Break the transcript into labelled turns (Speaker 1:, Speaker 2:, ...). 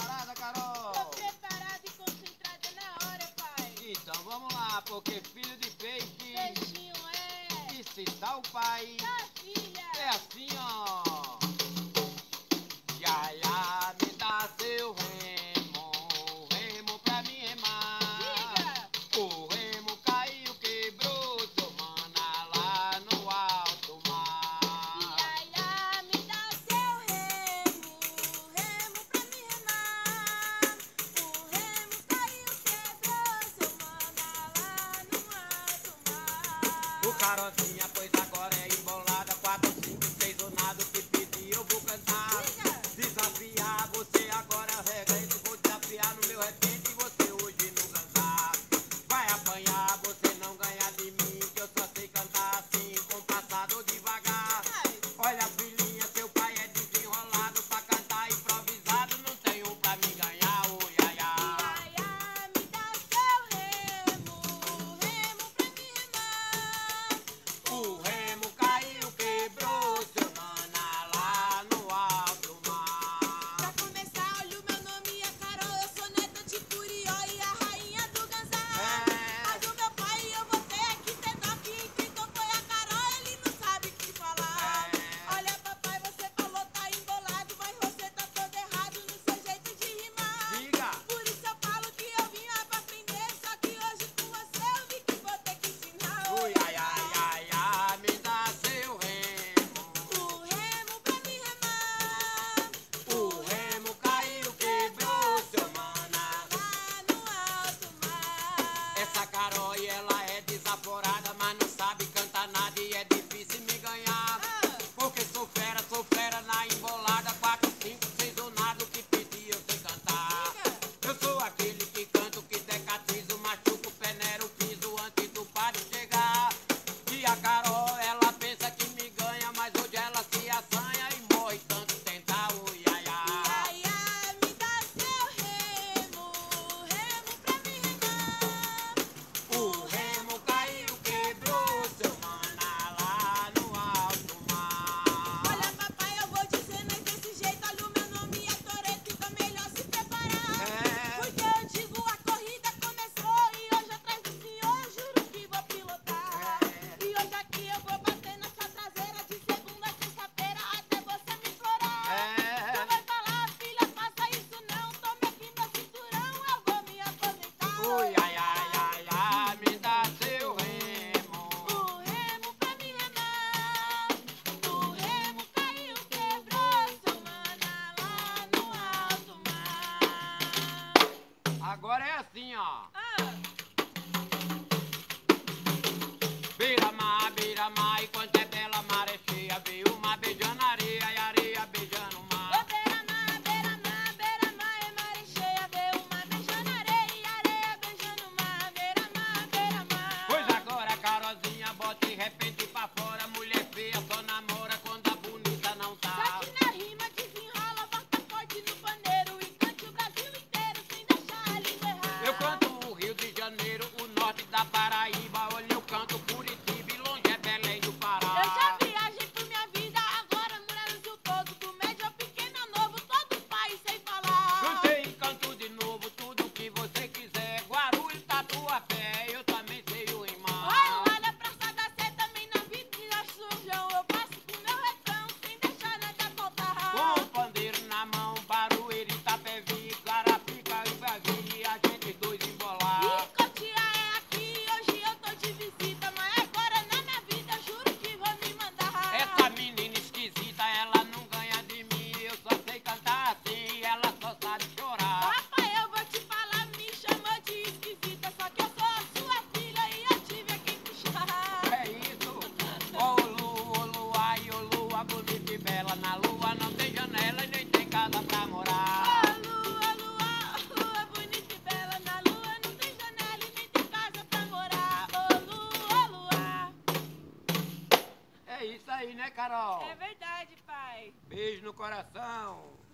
Speaker 1: preparada, Carol?
Speaker 2: Tô preparada e concentrada na hora, pai.
Speaker 1: Então vamos lá, porque filho de peixe.
Speaker 2: Peixinho é.
Speaker 1: E se tá o pai,
Speaker 2: Tá, filha.
Speaker 1: é assim, ó. Yaya, me dá seu remo, remo pra mim remar.
Speaker 2: Diga.
Speaker 1: O remo caiu, quebrou, seu mana lá no alto mar.
Speaker 2: Yaya, me dá seu remo, remo pra me remar. O remo caiu, quebrou, seu mana lá no alto mar.
Speaker 1: O Carocinha, pois agora é embolada, 4, 5, 6, o nado que pedir eu vou cantar.
Speaker 2: Diga.
Speaker 1: Desafiar você agora é regra, vou desafiar no meu repente e você hoje não cantar. Vai apanhar, você não ganha de mim, que eu só sei cantar assim, compassado devagar. Olha filhinha, seu pai é desenrolado, pra cantar improvisado não tem um pra me ganhar, ô Yaya.
Speaker 2: Yaya, me dá seu remo, remo pra me remar.
Speaker 1: O remo caiu, quebrou, seu mana lá no alto mar.
Speaker 2: Pra começar, olha o meu nome é Carol, eu sou neta de Curió e a rainha do Ganzá. A do meu pai eu vou ter que ter dó, que quem tocou é a Carol, ele não sabe o que falar. Olha papai, você falou tá embolado, mas você tá todo errado no seu jeito de rimar.
Speaker 1: Diga.
Speaker 2: Por isso eu falo que eu vim lá pra aprender, só que hoje com você eu vi que vou ter que ensinar.
Speaker 1: Ui, ai, ai, ai, ai, me dá seu remo.
Speaker 2: O remo pra me remar.
Speaker 1: O remo caiu, quebrou, seu mana.
Speaker 2: Lá no alto mar.
Speaker 1: Essa Carol, ela é desaforada, mas não sabe cantar nada e é difícil me ganhar. Porque sou fera na embolada, 4, 5, 6, o nada que pedi eu sei cantar. Eu sou aquele que canto, que decatrizo, machuco o peneiro, piso antes do padre chegar. E a Carol, ela pensa que me ganha, mas hoje ela se assanha e morre tanto tentar, ui, ai, ai.
Speaker 2: Yaya, me dá seu remo, remo pra me remar.
Speaker 1: O remo caiu, quebrou, seu mana lá no alto mar.
Speaker 2: Olha papai, eu vou dizendo aí desse jeito, olha o meu nome é Toreto, então melhor se preparar. Porque eu digo a corrida começou e hoje atrás do senhor juro que vou pilotar. E hoje aqui eu vou bater na sua traseira de segunda a sexta-feira até você me implorar. Tu vai falar, filha, faça isso não, tome aqui meu cinturão, eu vou me aposentar.
Speaker 1: Ui, ai, ai, ai, ai, me dá seu remo.
Speaker 2: O remo pra me remar. O remo caiu, quebrou, seu mana lá no alto mar.
Speaker 1: Agora é assim, ó.
Speaker 2: Ah,
Speaker 1: Beira-mar, e quando é bela maré cheia, veio uma beijando areia e areia beijando o
Speaker 2: ô
Speaker 1: mar.
Speaker 2: beira-mar, beira-mar, beira-mar, é maré cheia, vê uma beijando areia e areia beijando o mar. Beira-mar, beira-mar.
Speaker 1: Pois agora, Carolzinha, bota de repente pra fora, mulher feia só namora quando a bonita não tá.
Speaker 2: Só que na rima desenrola, bota forte no pandeiro e cante o Brasil inteiro sem deixar a língua errar.
Speaker 1: Eu canto o Rio de Janeiro, o norte da Paraíba, olha eu canto Curitiba e longe é Belém do Pará.
Speaker 2: Eu já viajei por minha vida, agora mulher no Brasil todo, do médio ao pequeno ao novo, todo o país sem falar.
Speaker 1: Cantei e canto de novo tudo que você quiser, Guarulhos, Tatuapé, eu também sei o rimar.
Speaker 2: Olha pra Praça da Sé também na Avenida Sujão, eu passo com meu refrão sem deixar nada faltar.
Speaker 1: Com o pandeiro na mão, Barueri, Itapevi, Carapica e Brasil, a gente dois embolar.
Speaker 2: E Cotia é aqui, hoje eu tô de visita, mas agora na minha vida eu juro que vou me mandar.
Speaker 1: Essa menina esquisita, ela não ganha de mim, eu só sei cantar assim, ela só sabe chorar.
Speaker 2: Papai, eu vou te falar, me chamou de esquisita, só que eu sou a sua filha e eu tive aqui puxar.
Speaker 1: É isso, ô lua, e ô lua, bonita e bela, na lua não tem janela e nem tem casa pra morar.
Speaker 2: Lua, bonita e bela, na lua não tem janela e nem tem casa pra morar. Ô lua.
Speaker 1: É isso aí, né, Carol?
Speaker 2: É verdade, pai.
Speaker 1: Beijo no coração.